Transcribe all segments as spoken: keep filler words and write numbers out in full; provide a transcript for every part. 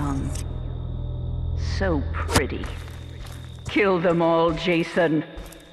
young. So pretty. Kill them all, Jason.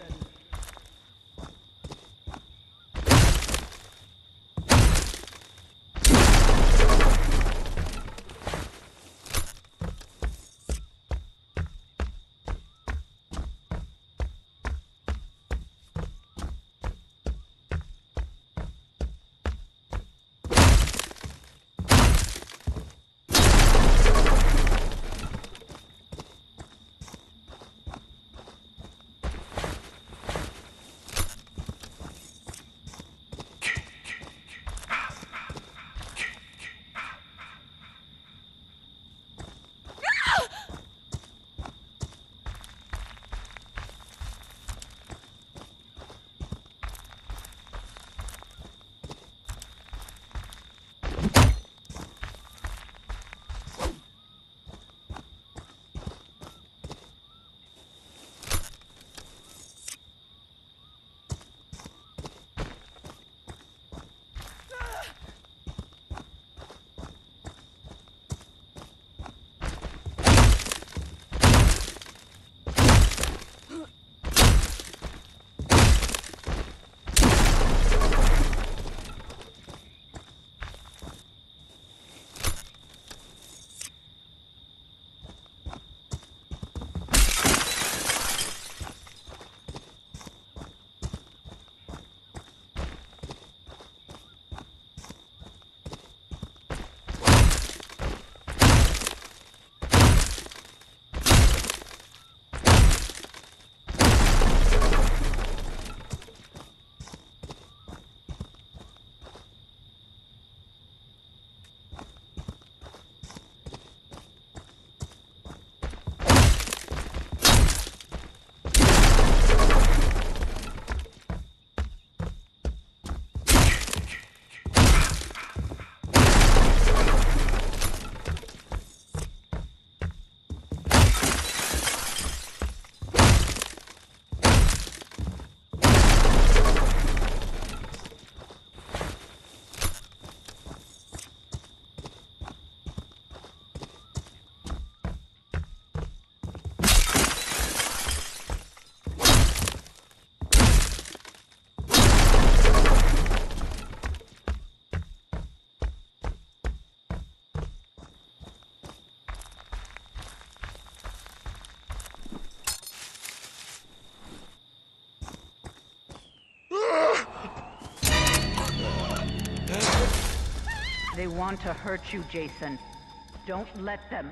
They want to hurt you, Jason. Don't let them.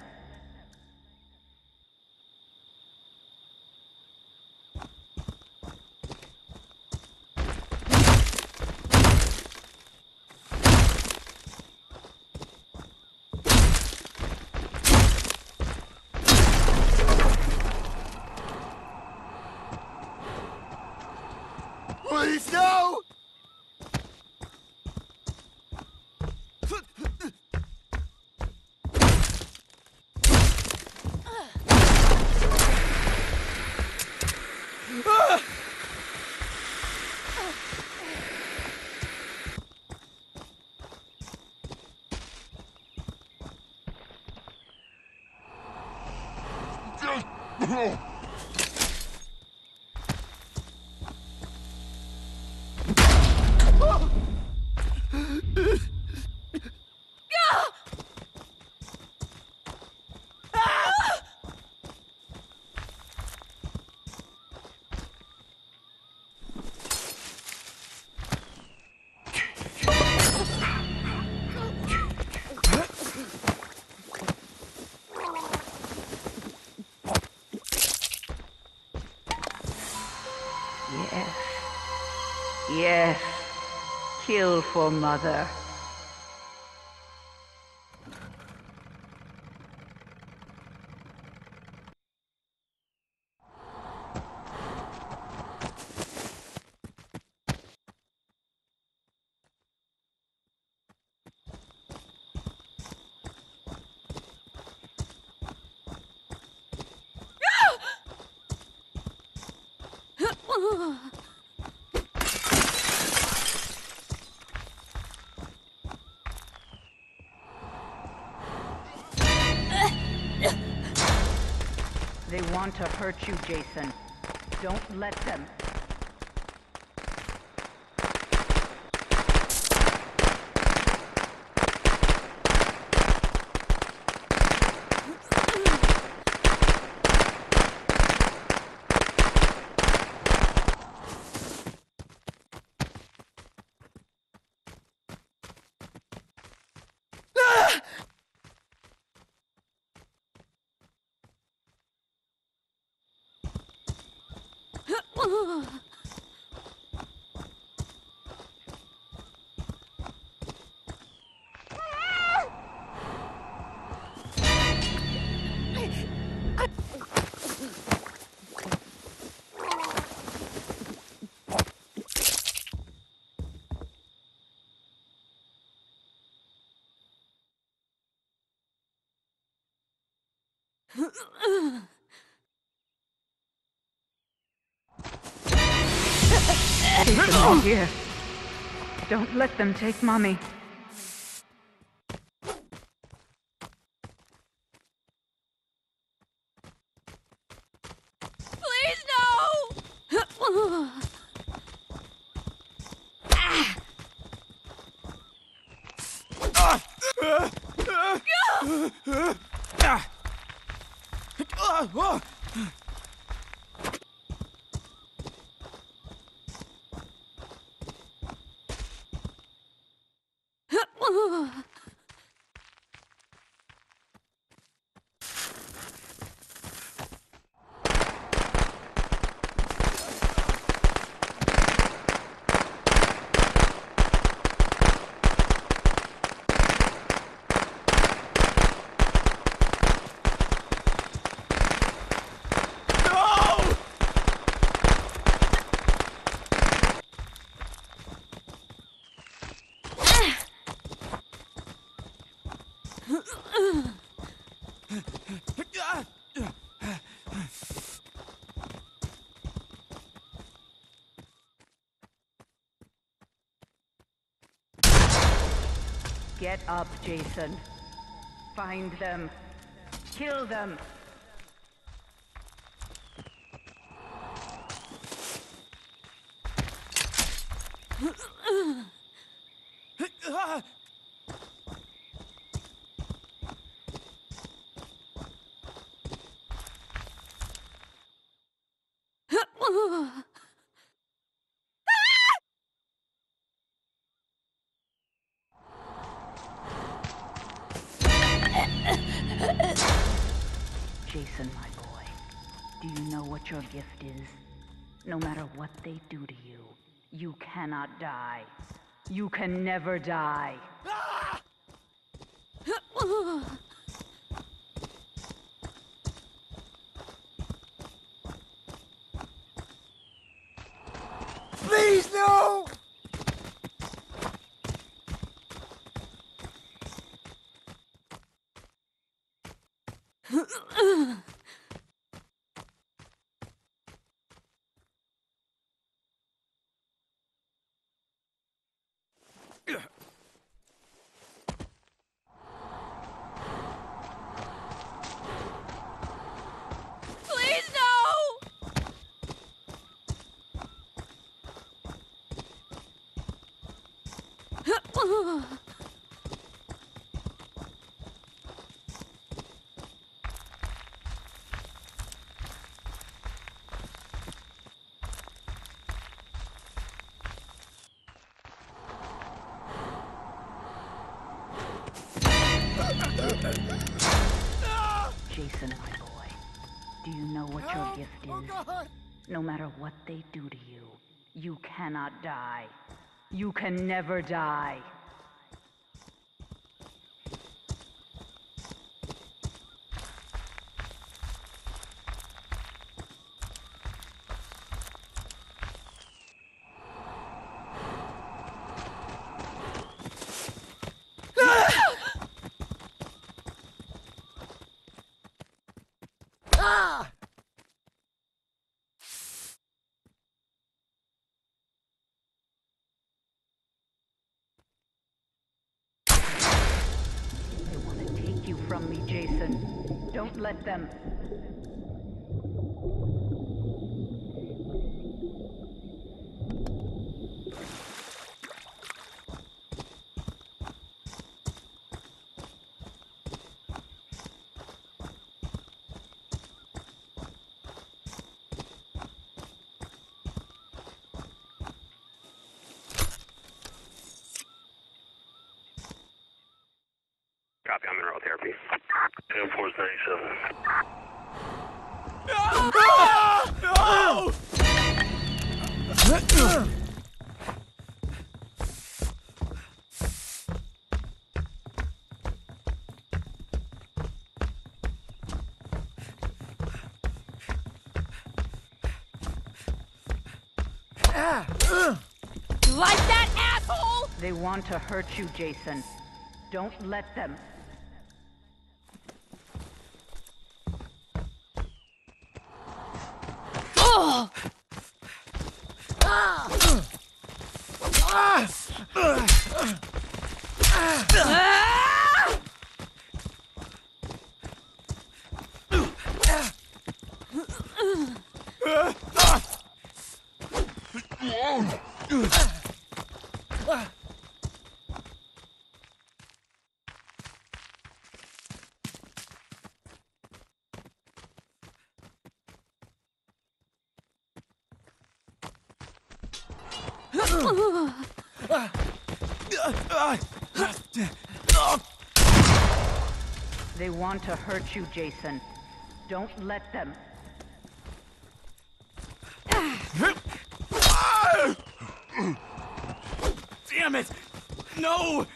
Please, no! Yes. Yes. Kill for Mother. Ugh. They want to hurt you, Jason. Don't let them. Jason, here. Don't let them take Mommy. Please, no! Get up, Jason. Find them. Kill them. Jason, my boy, do you know what your gift is? No matter what they do to you, you cannot die. You can never die. Please, no! Please, no! Jason, my boy, do you know what your gift Oh, is? God! No matter what they do to you, you cannot die. You can never die. Ah! They want to take you from me, Jason. Don't let them. Copy, I'm in route therapy. ten four ninety-seven. Like that, asshole! They want to hurt you, Jason. Don't let them. Oh! Ah! They want to hurt you, Jason. Don't let them. Damn it! No!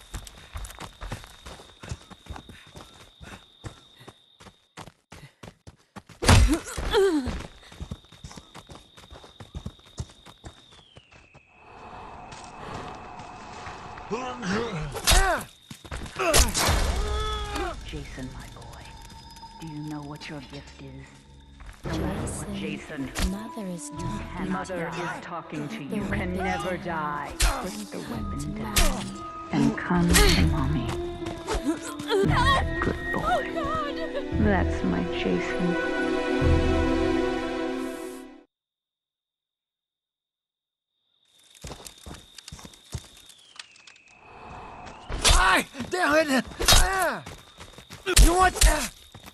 Jason, my boy, do you know what your gift is? No matter what, Jason, Mother is you talking can, Mother to you. is talking to The you. You can weapon never down. die. Put the weapon down down. and come to mommy. That's a good Oh, boy. God! That's my Jason. Ah, damn it! Ah. You want? Ah.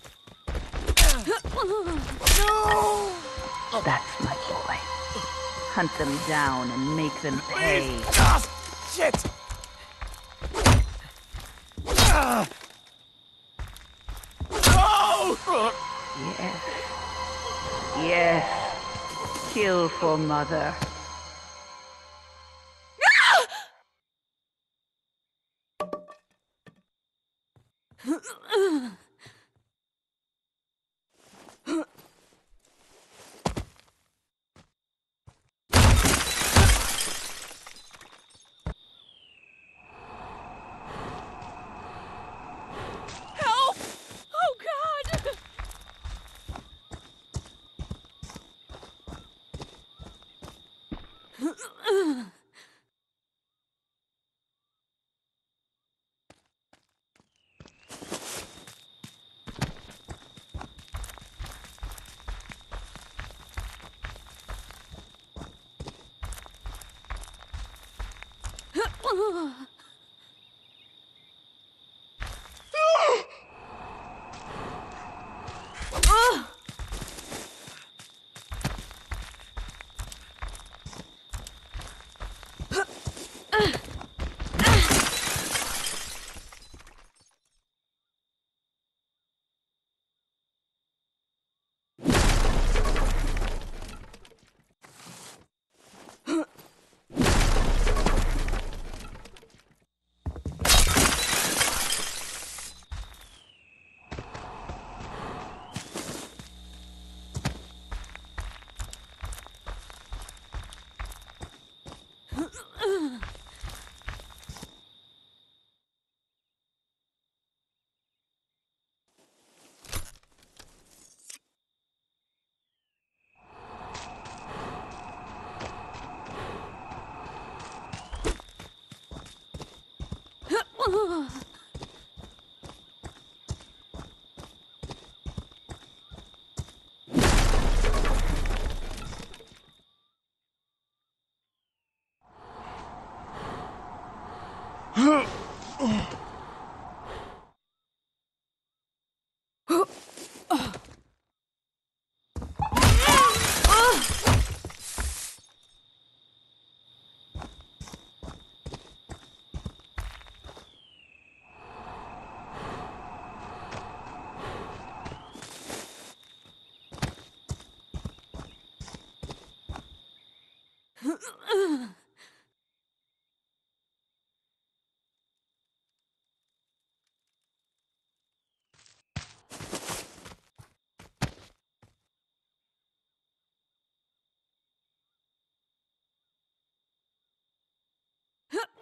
No! That's my boy. Hunt them down and make them pay. Please! Ah, shit! Ah. No! Yes. Yes. Kill for mother. Help! Oh, God!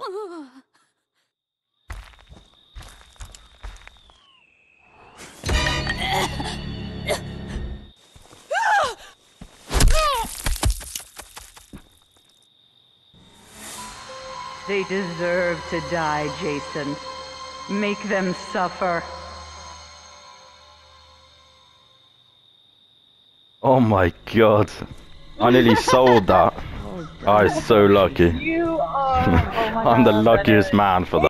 They deserve to die, Jason. Make them suffer. Oh my god. I nearly sold that. I was so lucky. You are. Oh my I'm the God, luckiest Bennett. man for that.